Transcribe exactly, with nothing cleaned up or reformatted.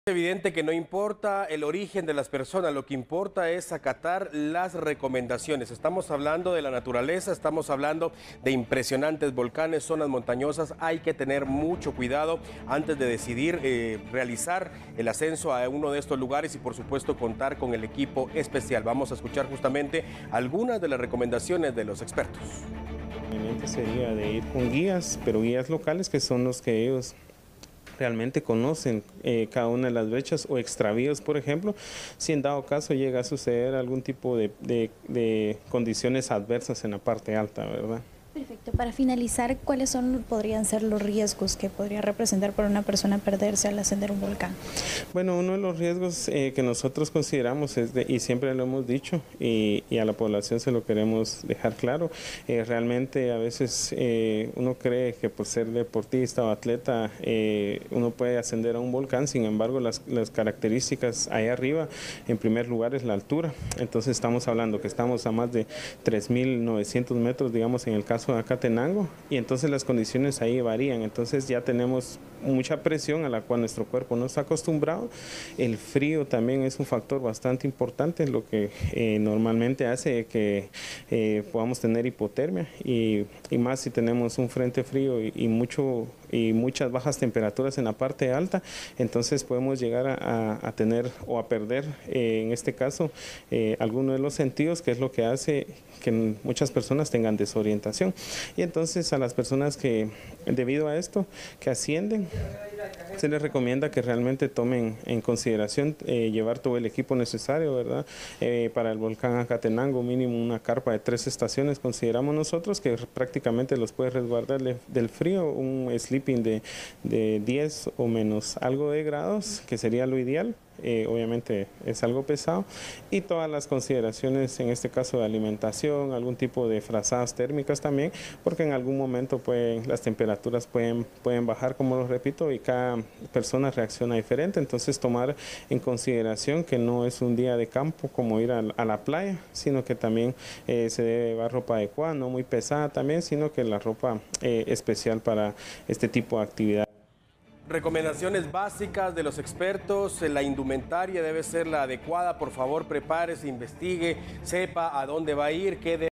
Es evidente que no importa el origen de las personas, lo que importa es acatar las recomendaciones. Estamos hablando de la naturaleza, estamos hablando de impresionantes volcanes, zonas montañosas. Hay que tener mucho cuidado antes de decidir eh, realizar el ascenso a uno de estos lugares y por supuesto contar con el equipo especial. Vamos a escuchar justamente algunas de las recomendaciones de los expertos. Sería de ir con guías, pero guías locales que son los que ellos realmente conocen eh, cada una de las brechas o extravíos, por ejemplo, si en dado caso llega a suceder algún tipo de, de, de condiciones adversas en la parte alta, ¿verdad? Perfecto. Para finalizar, ¿cuáles son, podrían ser los riesgos que podría representar para una persona perderse al ascender un volcán? Bueno, uno de los riesgos eh, que nosotros consideramos es, de, y siempre lo hemos dicho, y, y a la población se lo queremos dejar claro, eh, realmente a veces eh, uno cree que por ser deportista o atleta eh, uno puede ascender a un volcán, sin embargo las, las características ahí arriba, en primer lugar es la altura, entonces estamos hablando que estamos a más de tres mil novecientos metros, digamos en el caso de Acatenango, y entonces las condiciones ahí varían, entonces ya tenemos mucha presión a la cual nuestro cuerpo no está acostumbrado. El frío también es un factor bastante importante, lo que eh, normalmente hace que eh, podamos tener hipotermia y, y más si tenemos un frente frío y, y, mucho, y muchas bajas temperaturas en la parte alta, entonces podemos llegar a, a tener o a perder eh, en este caso eh, alguno de los sentidos, que es lo que hace que muchas personas tengan desorientación. Y entonces a las personas que debido a esto que ascienden, se les recomienda que realmente tomen en consideración eh, llevar todo el equipo necesario, ¿verdad? Eh, para el volcán Acatenango, mínimo una carpa de tres estaciones, consideramos nosotros que prácticamente los puede resguardar de, del frío, un sleeping de, de diez o menos algo de grados, que sería lo ideal. Eh, obviamente es algo pesado, y todas las consideraciones en este caso de alimentación, algún tipo de frazadas térmicas también, porque en algún momento pueden, las temperaturas pueden, pueden bajar, como lo repito, y cada persona reacciona diferente, entonces tomar en consideración que no es un día de campo como ir a, a la playa, sino que también eh, se debe llevar ropa adecuada, no muy pesada también, sino que la ropa eh, especial para este tipo de actividad. Recomendaciones básicas de los expertos, la indumentaria debe ser la adecuada, por favor prepárese, investigue, sepa a dónde va a ir, qué debe